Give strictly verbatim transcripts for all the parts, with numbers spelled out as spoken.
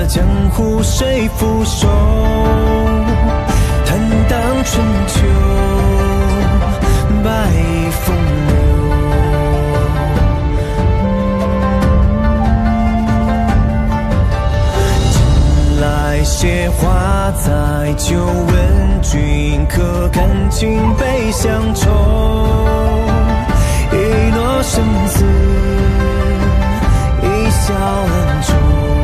江湖谁俯首？坦荡春秋，白风流。近来写花载酒，问君可看尽悲乡愁？一落生死，一笑恩仇。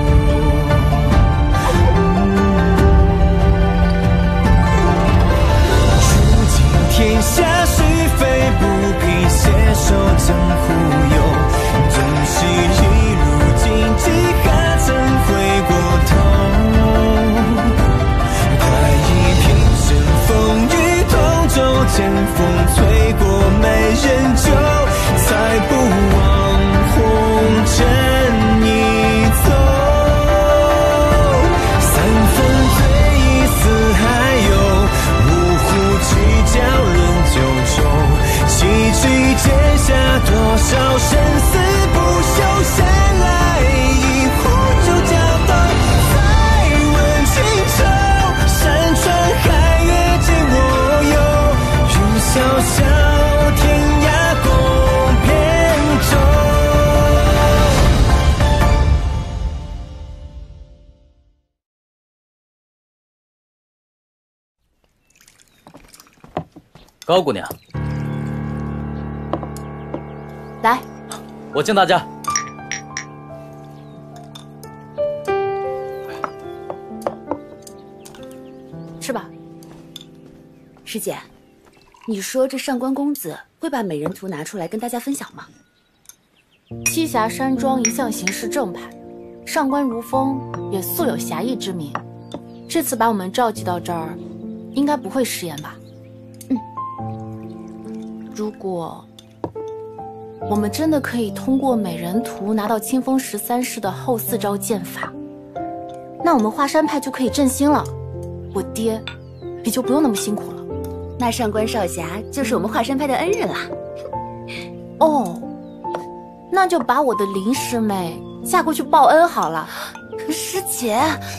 触尽天下是非，不必携手江湖游。纵使一路荆棘，还曾回过头。快意平生风雨，同舟剑锋催过美人酒。才不忘红尘一走，三分醉意四海游，五湖曲江论九州，崎岖剑下多少生死不休，闲来一壶酒浇头，再问情愁，山川海月尽我游，云潇潇天涯共高姑娘， 来， 我敬大家。 吃吧。师姐，你说这上官公子会把美人图拿出来跟大家分享吗？ 栖霞山庄一向行事正派，上官如风也素有侠义之名，这次把我们召集到这儿，应该不会食言吧？ 嗯。 如果我们真的可以通过美人图拿到清风十三式的后四招剑法，那我们华山派就可以振兴了，我爹也就不用那么辛苦了。 那上官少侠就是我们华山派的恩人啦。 哦，那就把我的林师妹嫁过去报恩好了。 师姐，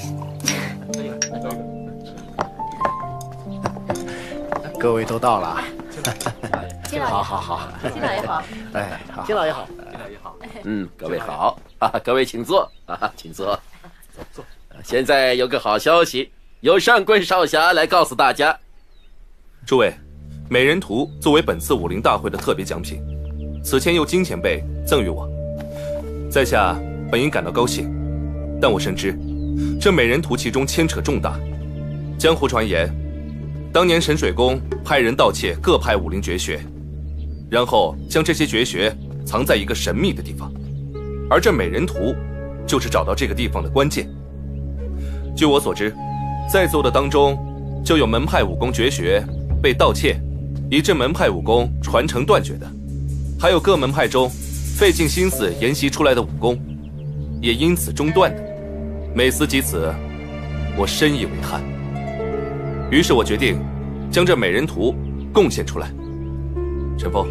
各位都到了。 金老爷好好好， 金老爷好。 哎，好， 金老爷好，金老爷好。嗯，各位好啊，各位请坐啊，请坐。坐。现在有个好消息，由上官少侠来告诉大家。 诸位，美人图作为本次武林大会的特别奖品，此前由金前辈赠予我，在下本应感到高兴，但我深知这美人图其中牵扯重大。江湖传言，当年神水宫派人盗窃各派武林绝学，然后将这些绝学藏在一个神秘的地方，而这美人图就是找到这个地方的关键。据我所知，在座的当中就有门派武功绝学被盗窃，以致门派武功传承断绝的，还有各门派中费尽心思研习出来的武功也因此中断的。每思及此，我深以为憾。于是我决定将这美人图贡献出来。陈峰，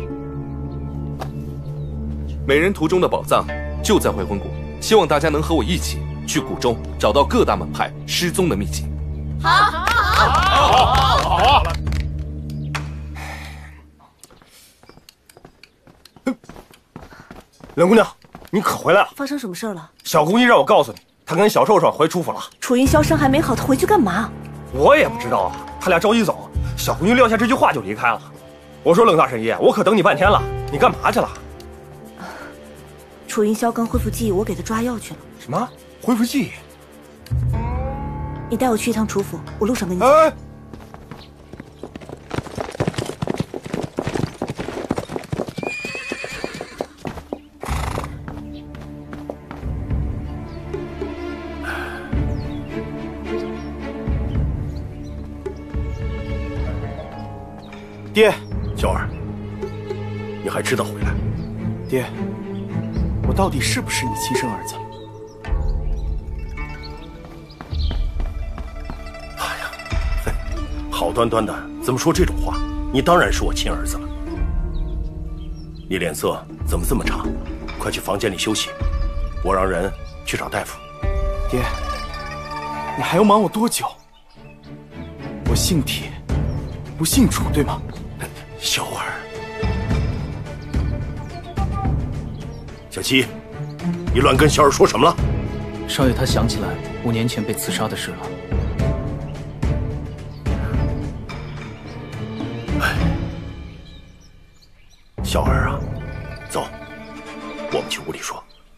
美人图中的宝藏就在回魂谷，希望大家能和我一起去谷中找到各大门派失踪的秘籍。 好，好，好， 好，好啊！冷姑娘，你可回来了？ 发生什么事了？ 小公鸡让我告诉你，他跟小兽兽回楚府了。 楚云霄伤还没好，他回去干嘛？ 我也不知道啊，他俩着急走，小公鸡撂下这句话就离开了。我说冷大神爷，我可等你半天了，你干嘛去了？ 楚云霄刚恢复记忆，我给他抓药去了。 什么？恢复记忆？ 你带我去一趟楚府，我路上跟你讲。 哎， 爹， 小儿，你还知道回来？ 爹，我到底是不是你亲生儿子？ 哎呀，嘿，好端端的怎么说这种话？你当然是我亲儿子了。你脸色怎么这么差？快去房间里休息，我让人去找大夫。 爹， 你还要瞒我多久？我姓铁，不姓楚，对吗？ 小儿，小七，你乱跟小儿说什么了？ 少爷，他想起来五年前被刺杀的事了。 哎，小儿啊，走，我们去屋里说。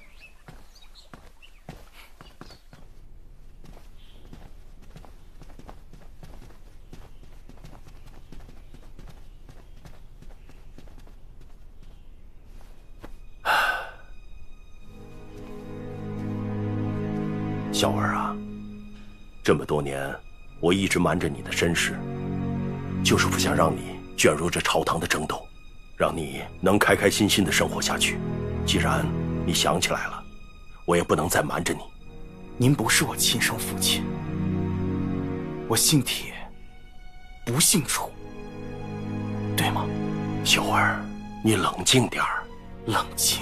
小儿啊，这么多年，我一直瞒着你的身世，就是不想让你卷入这朝堂的争斗，让你能开开心心的生活下去。既然你想起来了，我也不能再瞒着你。 您不是我亲生父亲，我姓铁，不姓楚，对吗？ 小儿，你冷静点儿。 冷静？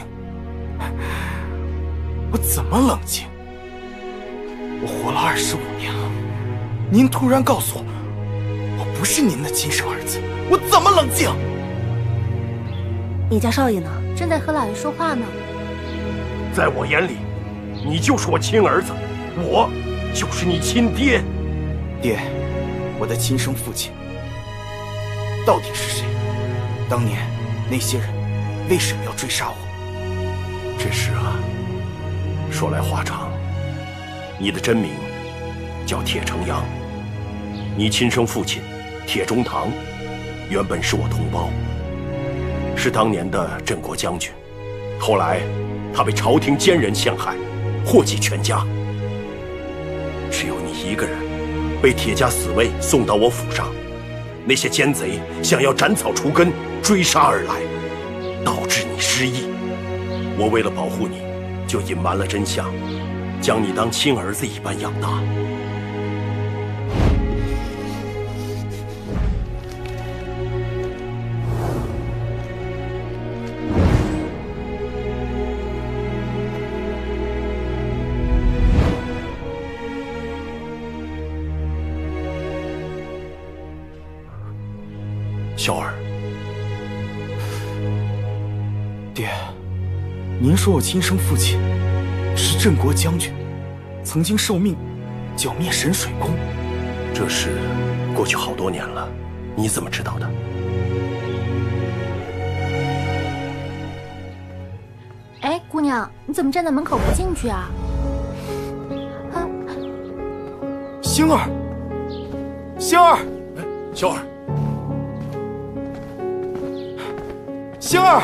我怎么冷静？我活了二十五年了，您突然告诉我，我不是您的亲生儿子，我怎么冷静？ 你家少爷呢？ 正在和老爷说话呢。 在我眼里，你就是我亲儿子，我就是你亲爹。 爹，我的亲生父亲到底是谁？当年那些人为什么要追杀我？ 这事啊，说来话长。你的真名叫铁成阳，你亲生父亲铁中堂原本是我同胞，是当年的镇国将军，后来他被朝廷奸人陷害，祸及全家。只有你一个人被铁家死卫送到我府上，那些奸贼想要斩草除根，追杀而来，导致你失忆。我为了保护你，就隐瞒了真相，将你当亲儿子一般养大。小儿， 爹，您说我亲生父亲是镇国将军，曾经受命剿灭神水宫。 这事过去好多年了，你怎么知道的？ 哎，姑娘，你怎么站在门口不进去啊？啊， 星儿，星儿， 哎，小儿， 星儿。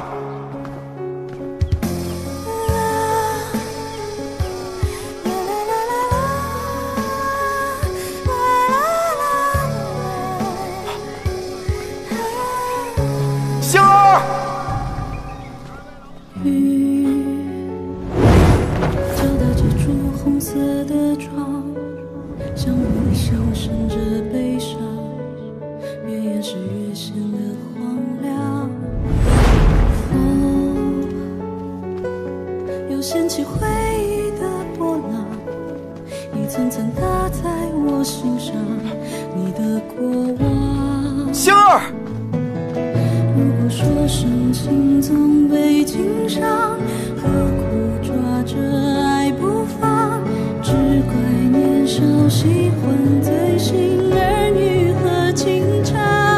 星儿， 走到这株红色的窗，像微笑渗着悲伤，越掩饰越显得荒凉。风又掀起回忆的波浪，一层层打在我心上，你的过往。 星儿。 如果说深情总被经伤，何苦抓着爱不放？只怪年少喜欢醉心儿女和情长。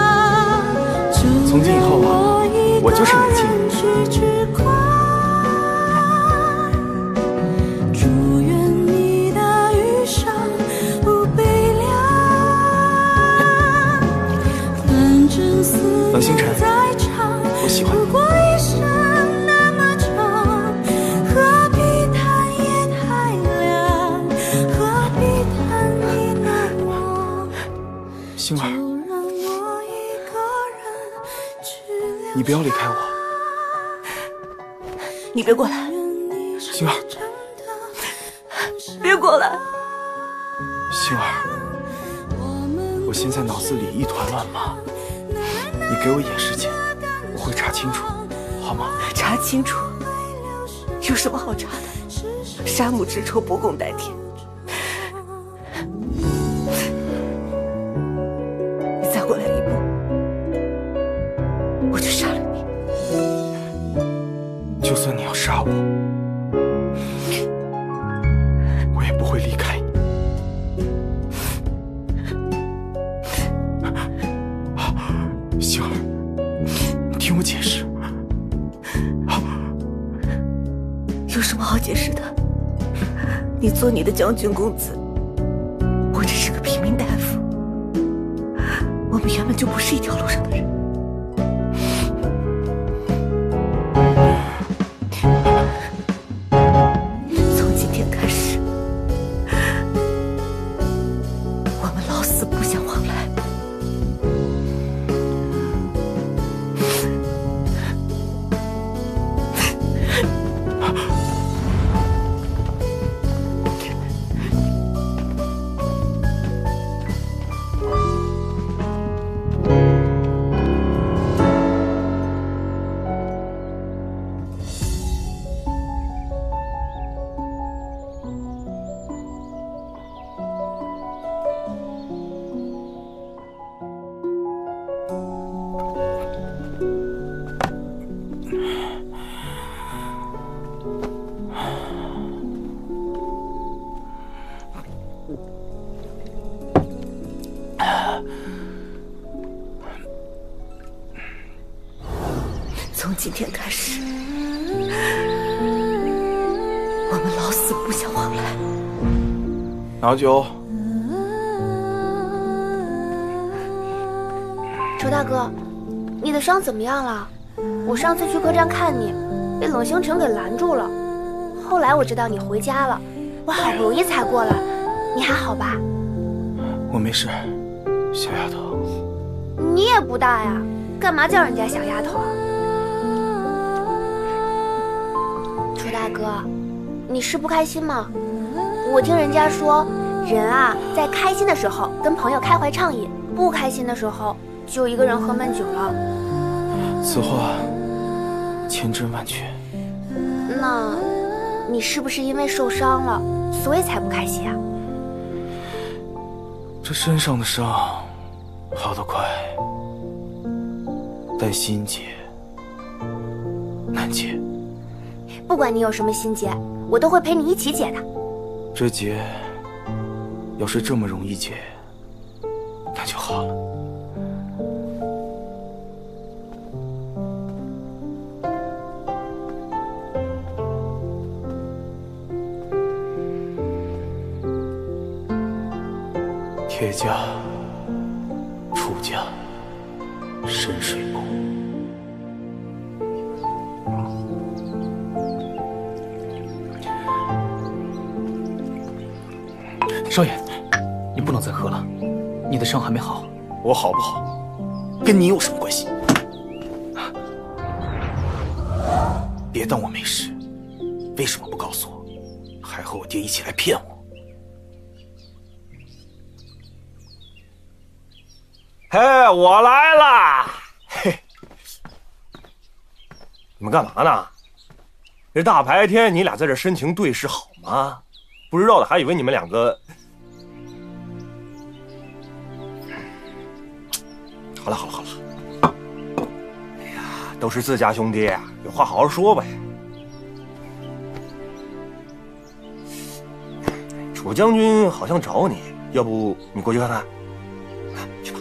从今以后啊，我就是你的亲人。 祝愿你的余生不悲凉。反正思冷星辰，我喜欢你。 不过一生那么长，何必叹夜太凉，何必叹你难忘。 星儿， 就让我一个人去流你不要离开我。 你别过来， 星儿， 别过来。 星儿，我现在脑子里一团乱麻，你给我一点时间，我会查清楚，好吗？ 查清楚？有什么好查的？杀母之仇不共戴天。 就算你要杀我，我也不会离开你。星儿，你听我解释。 有什么好解释的？你做你的将军公子，我只是个平民大夫，我们原本就不是一条路上的人。从今天开始，我们老死不相往来。从今天开始，我们老死不相往来。 拿酒。 周大哥，你的伤怎么样了？我上次去客栈看你，被冷星辰给拦住了。后来我知道你回家了，我好不容易才过来。你还好吧？ 我没事，小丫头。 你也不大呀，干嘛叫人家小丫头啊？周大哥，你是不开心吗？我听人家说，人啊，在开心的时候跟朋友开怀畅饮，不开心的时候就一个人喝闷酒了。 此话千真万确。 那，你是不是因为受伤了，所以才不开心啊？ 这身上的伤好得快，但心结难解。 不管你有什么心结，我都会陪你一起解的。 这结要是这么容易解，那就好了。铁匠、楚匠、深水埗。 少爷，你不能再喝了，你的伤还没好。 我好不好，跟你有什么关系？别当我没事，为什么不告诉我，还和我爹一起来骗我？ 嘿，我来啦！嘿，你们干嘛呢？这大白天你俩在这深情对视好吗？不知道的还以为你们两个……好了好了好了，哎呀，都是自家兄弟，有话好好说呗。楚将军好像找你，要不你过去看看？去吧。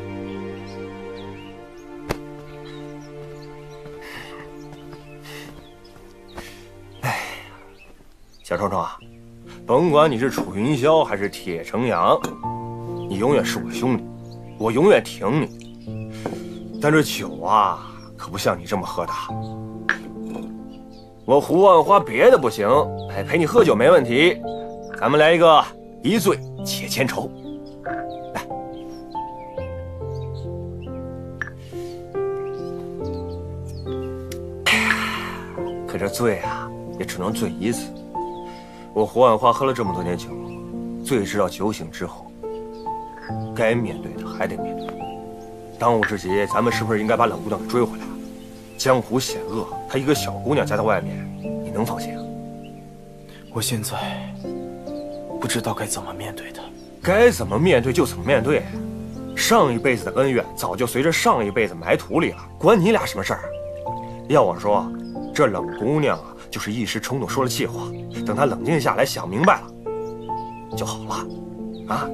哎，小冲冲啊，甭管你是楚云霄还是铁成阳，你永远是我兄弟，我永远挺你。但这酒啊，可不像你这么喝的。我胡万花别的不行，哎，陪你喝酒没问题。咱们来一个一醉解千愁。来，可这醉啊，也只能醉一次。我胡万花喝了这么多年酒，最知道酒醒之后，该面对的还得面对。当务之急，咱们是不是应该把冷姑娘给追回来？江湖险恶，她一个小姑娘家在外面，你能放心啊？ 我现在不知道该怎么面对她。 该怎么面对就怎么面对。上一辈子的恩怨早就随着上一辈子埋土里了，关你俩什么事儿？要我说， 这冷姑娘啊，就是一时冲动说了气话，等她冷静下来想明白了就好了。啊，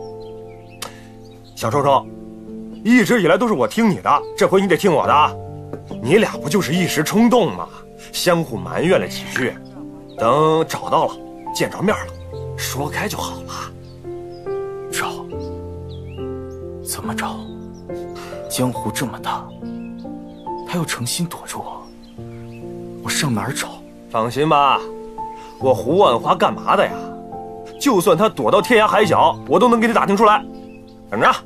小臭臭，一直以来都是我听你的，这回你得听我的啊！你俩不就是一时冲动吗？相互埋怨了几句，等找到了，见着面了，说开就好了。 找？怎么找？江湖这么大，他要诚心躲着我，我上哪儿找？ 放心吧，我胡万华干嘛的呀？就算他躲到天涯海角，我都能给你打听出来。等着。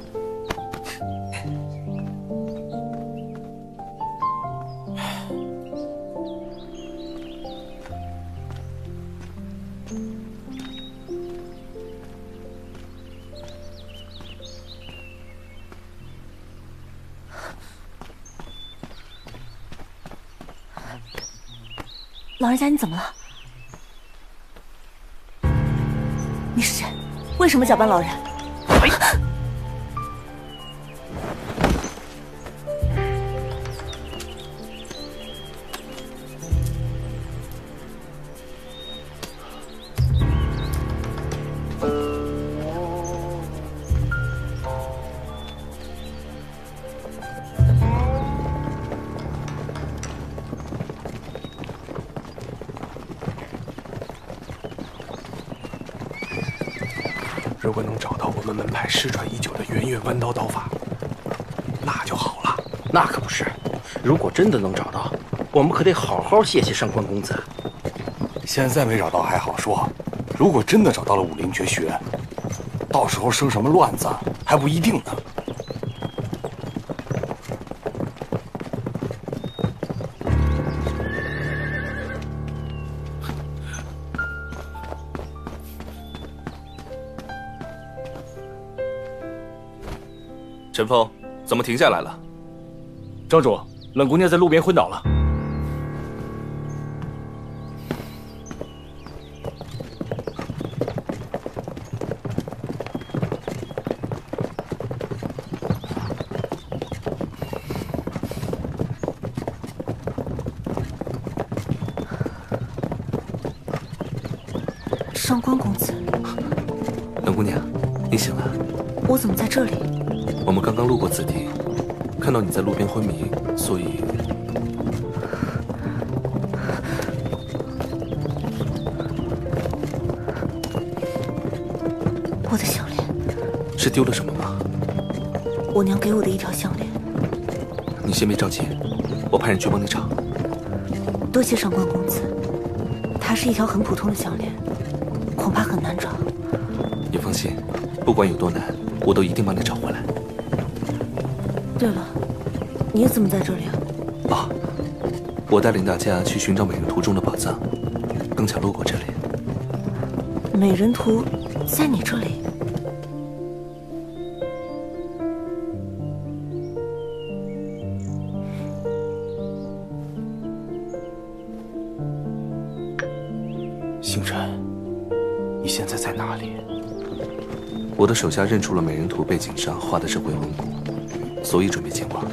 老人家，你怎么了？你是谁？为什么假扮老人？ 哎！ 如果能找到我们门派失传已久的圆月弯刀刀法，那就好了。 那可不是，如果真的能找到，我们可得好好谢谢上官公子。 现在没找到还好说，如果真的找到了武林绝学，到时候生什么乱子还不一定呢。 陈峰，怎么停下来了？ 庄主，冷姑娘在路边昏倒了。 上官公子， 冷姑娘，你醒了。 我怎么在这里？ 我们刚刚路过此地，看到你在路边昏迷，所以…… 我的项链是丢了什么吗？ 我娘给我的一条项链。 你先别着急，我派人去帮你找。 多谢上官公子，它是一条很普通的项链，恐怕很难找。 你放心，不管有多难，我都一定帮你找回来。 对了，你怎么在这里啊？ 啊，我带领大家去寻找美人图中的宝藏，刚巧路过这里。 美人图在你这里？ 星辰，你现在在哪里？ 我的手下认出了美人图背景上画的是回魂谷，所以准备前往。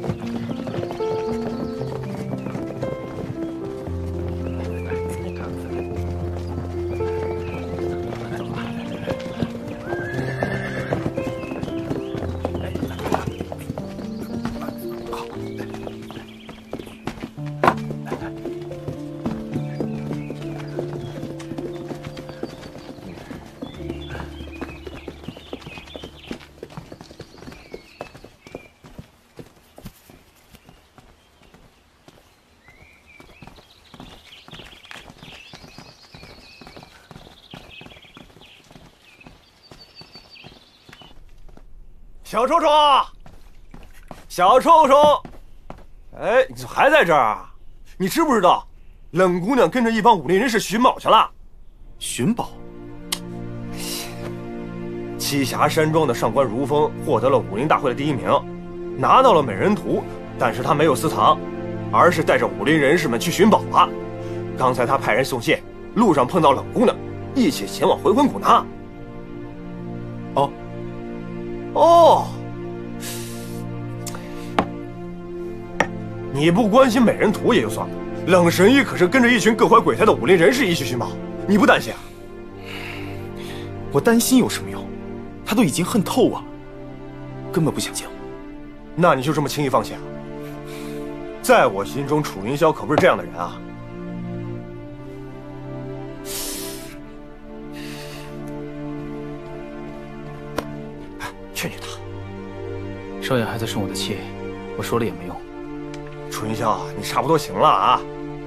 小臭臭，小臭臭，哎，你怎么还在这儿啊？你知不知道，冷姑娘跟着一帮武林人士寻宝去了？ 寻宝？ 栖霞山庄的上官如风获得了武林大会的第一名，拿到了美人图，但是他没有私藏，而是带着武林人士们去寻宝了。刚才他派人送信，路上碰到冷姑娘，一起前往回魂谷呢。哦。哦，你不关心美人图也就算了， 冷神医可是跟着一群各怀鬼胎的武林人士一起寻宝，你不担心啊？ 我担心有什么用？他都已经恨透我了，根本不想见我。 那你就这么轻易放弃啊？在我心中，楚云霄可不是这样的人啊。劝劝他。 少爷还在生我的气，我说了也没用。 楚云霄，你差不多行了啊。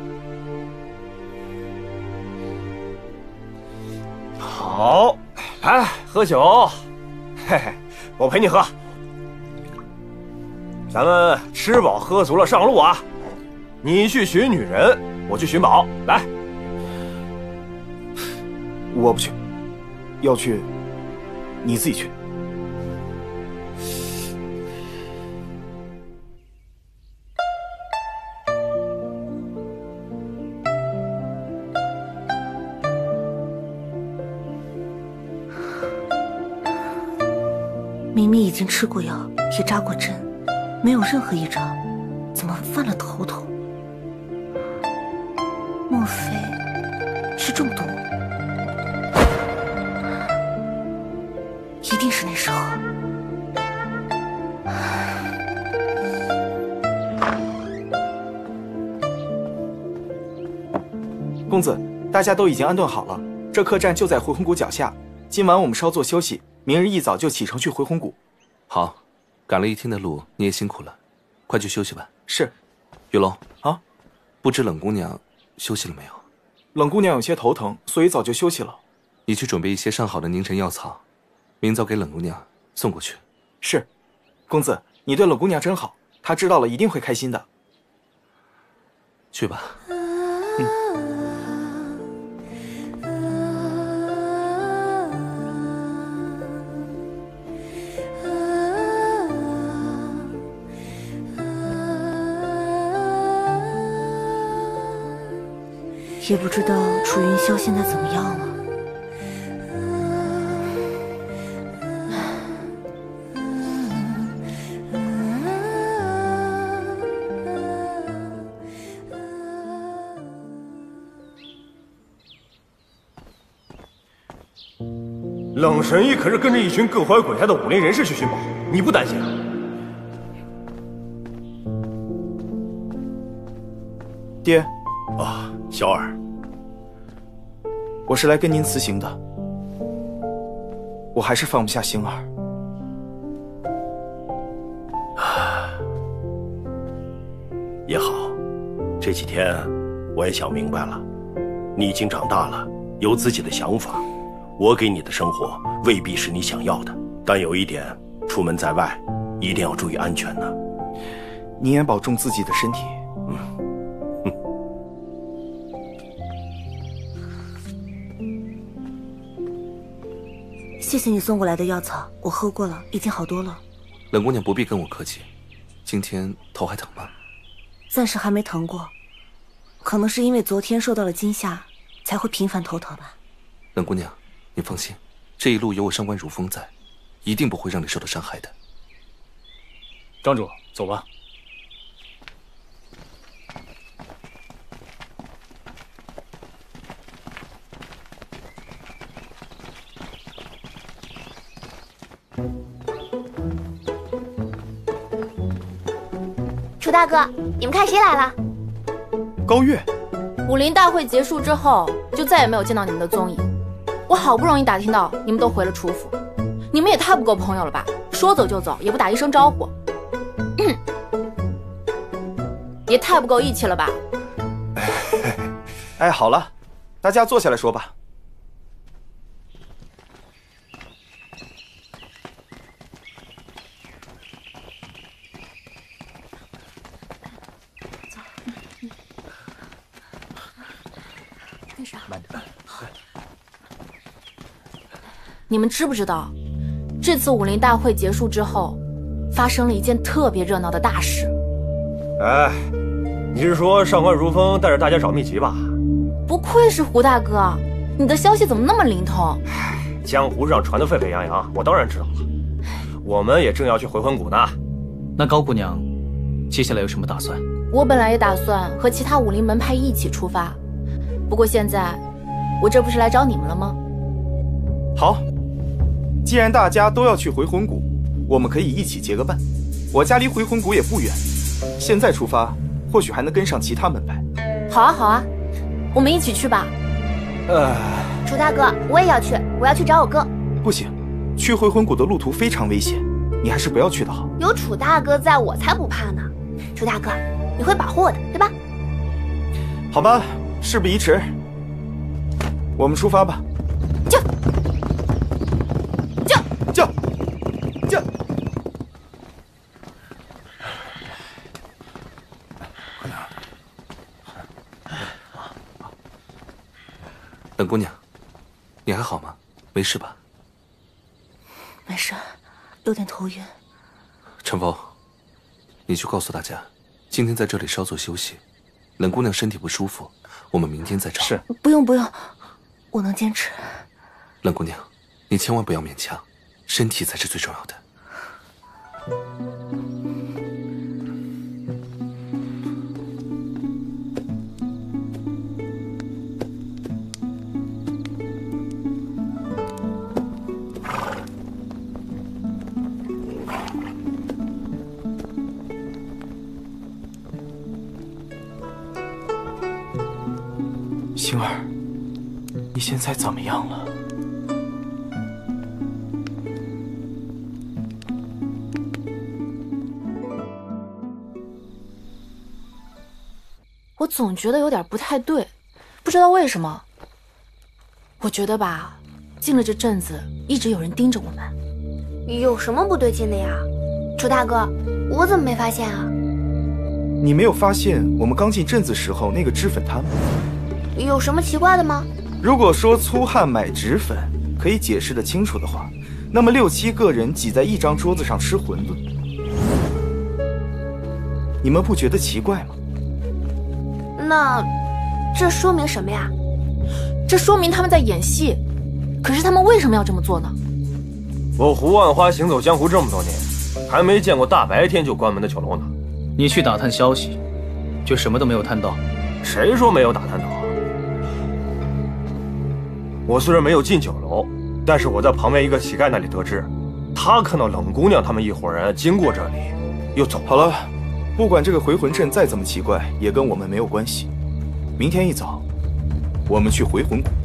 好，来喝酒，嘿嘿，我陪你喝。咱们吃饱喝足了上路啊！你去寻女人，我去寻宝。来， 我不去，要去你自己去。 明明已经吃过药，也扎过针，没有任何异常，怎么犯了头痛？莫非是中毒？一定是那时候。 公子，大家都已经安顿好了，这客栈就在回魂谷脚下。今晚我们稍作休息，明日一早就启程去回魂谷。 好，赶了一天的路，你也辛苦了，快去休息吧。 是。 玉龙啊， 不知冷姑娘休息了没有？ 冷姑娘有些头疼，所以早就休息了。 你去准备一些上好的凝神药草，明早给冷姑娘送过去。 是。公子，你对冷姑娘真好，她知道了一定会开心的。 去吧。 嗯。 也不知道楚云霄现在怎么样了。 冷神医可是跟着一群各怀鬼胎的武林人士去寻宝，你不担心啊？ 爹。 啊，小儿， 我是来跟您辞行的。我还是放不下星儿。 也好，这几天我也想明白了，你已经长大了，有自己的想法。我给你的生活未必是你想要的，但有一点，出门在外一定要注意安全呢。 你也保重自己的身体。 嗯。 谢谢你送过来的药草，我喝过了，已经好多了。 冷姑娘不必跟我客气。今天头还疼吗？ 暂时还没疼过，可能是因为昨天受到了惊吓，才会频繁头疼吧。 冷姑娘，你放心，这一路有我上官如风在，一定不会让你受到伤害的。 庄主，走吧。 楚大哥，你们看谁来了？ 高月。 武林大会结束之后，就再也没有见到你们的踪影。我好不容易打听到你们都回了楚府，你们也太不够朋友了吧？说走就走，也不打一声招呼，嗯、也太不够义气了吧？ 哎，好了，大家坐下来说吧。 干啥？你们知不知道，这次武林大会结束之后，发生了一件特别热闹的大事？ 哎，你是说上官如风带着大家找秘籍吧？ 不愧是胡大哥，你的消息怎么那么灵通？ 江湖上传得沸沸扬扬，我当然知道了。我们也正要去回魂谷呢。 那高姑娘，接下来有什么打算？ 我本来也打算和其他武林门派一起出发，不过现在我这不是来找你们了吗？ 好，既然大家都要去回魂谷，我们可以一起结个伴。我家离回魂谷也不远，现在出发，或许还能跟上其他门派。 好啊，好啊，我们一起去吧。 呃， 楚大哥，我也要去，我要去找我哥。 不行，去回魂谷的路途非常危险，你还是不要去的好。 有楚大哥在，我才不怕呢。楚大哥，你会保护我的，对吧？ 好吧，事不宜迟，我们出发吧。 就就就就。 本姑娘，你还好吗？没事吧？ 没事，有点头晕。 陈峰，你去告诉大家，今天在这里稍作休息。冷姑娘身体不舒服，我们明天再找。 是， 不用不用，我能坚持。 冷姑娘，你千万不要勉强，身体才是最重要的。 星儿，你现在怎么样了？ 我总觉得有点不太对，不知道为什么。我觉得吧，进了这镇子，一直有人盯着我们。 有什么不对劲的呀？楚大哥，我怎么没发现啊？ 你没有发现我们刚进镇子时候那个脂粉摊吗？ 有什么奇怪的吗？ 如果说粗汉买脂粉可以解释得清楚的话，那么六七个人挤在一张桌子上吃馄饨，你们不觉得奇怪吗？ 那这说明什么呀？ 这说明他们在演戏。可是他们为什么要这么做呢？ 我胡万花行走江湖这么多年，还没见过大白天就关门的酒楼呢。 你去打探消息，却什么都没有探到。 谁说没有打探到？我虽然没有进酒楼，但是我在旁边一个乞丐那里得知，他看到冷姑娘他们一伙人经过这里，又走了。 好了，不管这个回魂阵再怎么奇怪，也跟我们没有关系。明天一早，我们去回魂谷。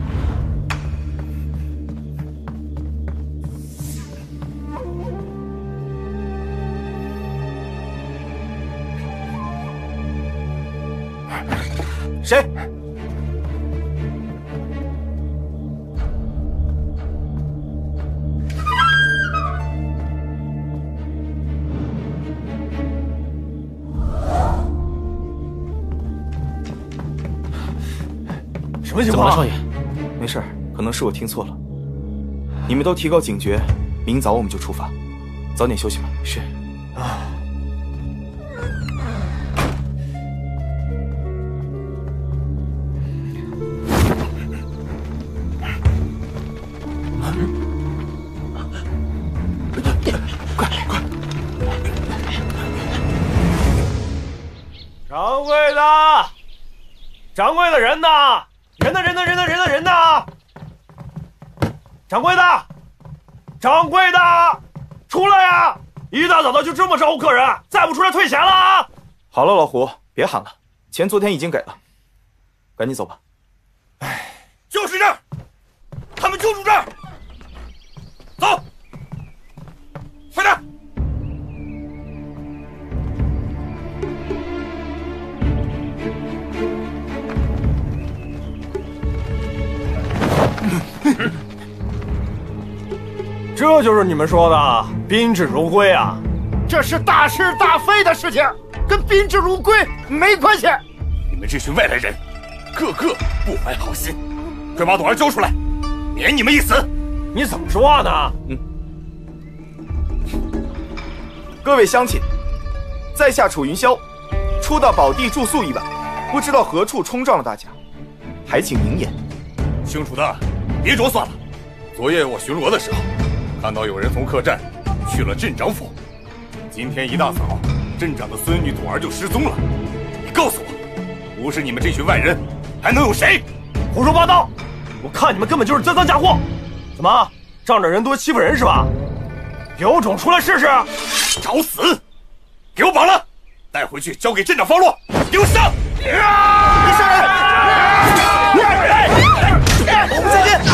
谁？ 什么情况？ 怎么了，少爷？ 没事，可能是我听错了。你们都提高警觉，明早我们就出发，早点休息吧。 是。 啊。 快快！ 掌柜的，掌柜的人呢？人呢？人呢？人呢？人呢？人呢？掌柜的，掌柜的，出来呀！一大早的就这么招呼客人，再不出来退钱了啊！ 好了，老胡，别喊了，钱昨天已经给了，赶紧走吧。 哎，就是这儿，他们就住这儿，走，快点！ 这就是你们说的宾至如归啊？ 这是大是大非的事情，跟宾至如归没关系。 你们这群外来人，个个不怀好心，快把朵儿交出来，免你们一死。 你怎么说话呢？ 嗯。各位乡亲，在下楚云霄，初到宝地住宿一晚，不知道何处冲撞了大家，还请明言。 姓楚的，别着算了。昨夜我巡逻的时候，看到有人从客栈去了镇长府。今天一大早，镇长的孙女朵儿就失踪了。 不是你们这群外人，还能有谁？ 胡说八道！我看你们根本就是钻赃嫁祸。怎么仗着人多欺负人是吧？有种出来试试！ 找死！给我绑了，带回去交给镇长方洛。给我上！你上来！ 我们再见。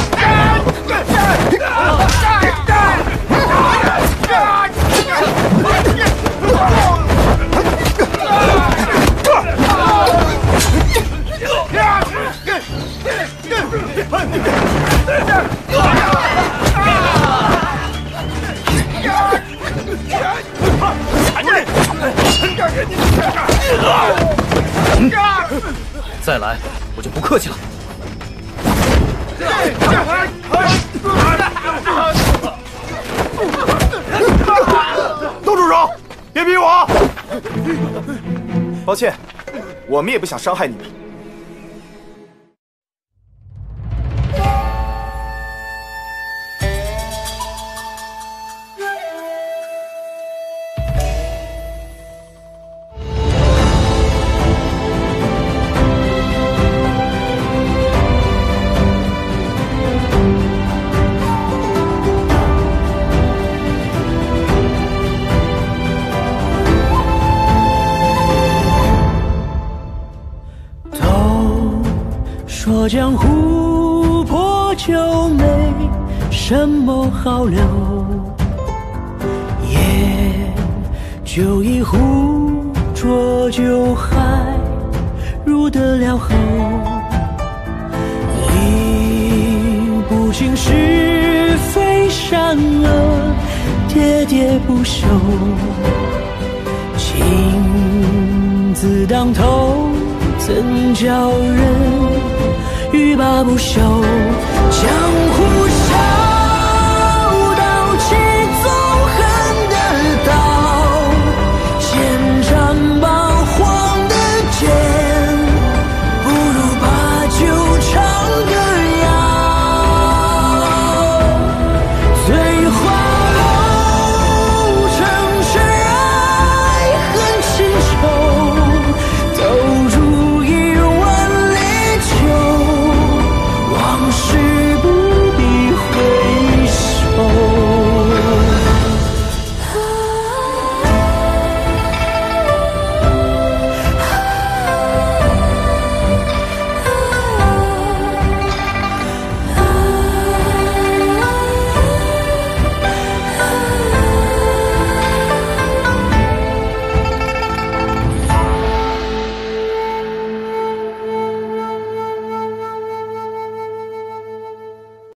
再来，我就不客气了。 都住手！别逼我！抱歉，我们也不想伤害你们。 说江湖破旧没什么好留，也就一壶浊酒还入得了喉，理不清是非善恶，喋喋不休，情字当头，怎叫人欲罢不休？江湖上